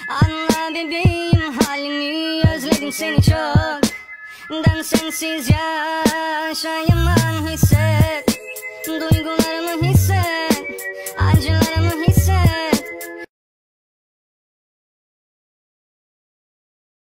Anla bebeğim halimi, özledim seni çok. Ben sensiz yaşayamam, hisset.